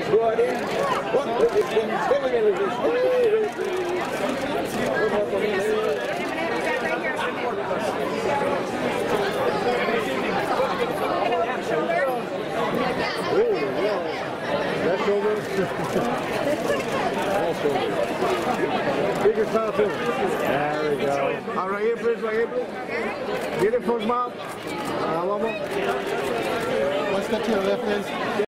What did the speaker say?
Good in. What? It's been killing That shoulder. That shoulder. Bigger smile too. There we go. All right here, please. Right here, please. Get it for his mouth. One step to your left, please.